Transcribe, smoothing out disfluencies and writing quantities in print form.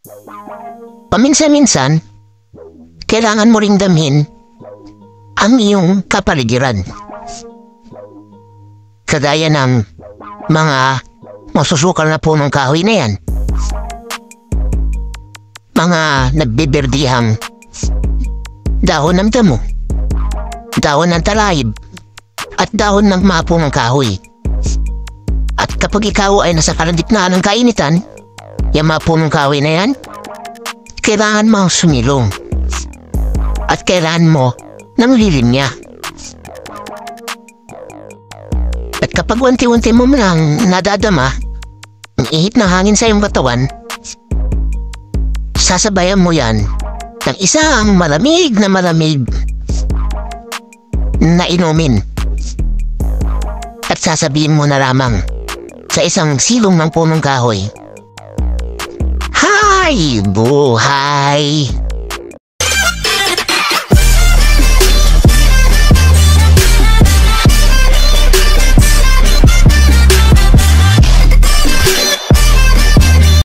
Paminsan-minsan, kailangan mo ring damhin ang iyong kapaligiran. Kagaya ng mga masusukal na punong kahoy na yan. Mga nagbiberdihang dahon ng damo, dahon ng talayib, at dahon ng mga punong kahoy. At kapag ikaw ay nasa kalagitnaan ng kainitan, yung mga punong kahoy na yan, kailangan mo sumilong. At kailangan mo ng lilim niya. At kapag unti-unti mo lang nadadama ang ihip ng hangin sa iyong katawan, sasabayan mo yan ng isang malamig na inumin. At sasabihin mo na lamang sa isang silong ng punong kahoy, "Hay, buhay!"